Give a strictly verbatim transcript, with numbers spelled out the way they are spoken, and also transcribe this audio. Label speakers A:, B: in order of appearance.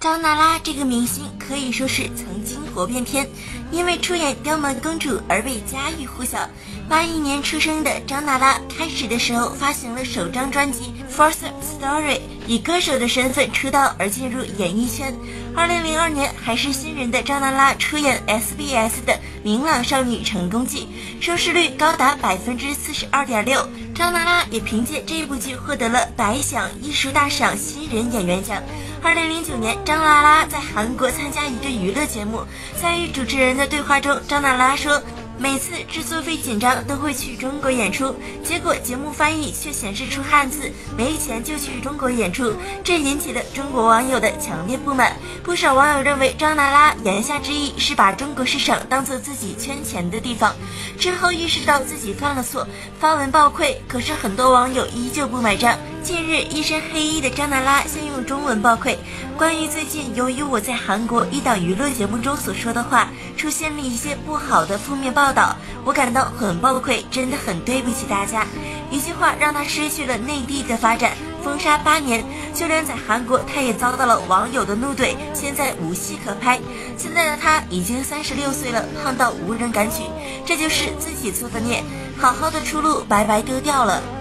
A: 张娜拉这个明星可以说是曾经火遍天，因为出演《刁蛮公主》而被家喻户晓。八一年出生的张娜拉，开始的时候发行了首张专辑《First Story》，以歌手的身份出道而进入演艺圈。二零零二年，还是新人的张娜拉出演 S B S 的《明朗少女成功记》，收视率高达百分之四十二点六。张娜拉也凭借这部剧获得了百想艺术大赏新人演员奖。二零零九年，张娜拉在韩国参加一个娱乐节目，在与主持人的对话中，张娜拉说每次制作费紧张都会去中国演出，结果节目翻译却显示出汉字，没钱就去中国演出，这引起了中国网友的强烈不满。不少网友认为张娜拉言下之意是把中国市场当作自己圈钱的地方，之后意识到自己犯了错，发文爆愧，可是很多网友依旧不买账。近日，一身黑衣的张娜拉先用中文爆愧，关于最近由于我在韩国一档娱乐节目中所说的话出现了一些不好的负面报道，我感到很崩溃，真的很对不起大家。一句话让他失去了内地的发展，封杀八年，就连在韩国他也遭到了网友的怒怼，现在无戏可拍。现在的他已经三十六岁了，胖到无人敢娶，这就是自己做的孽，好好的出路白白丢掉了。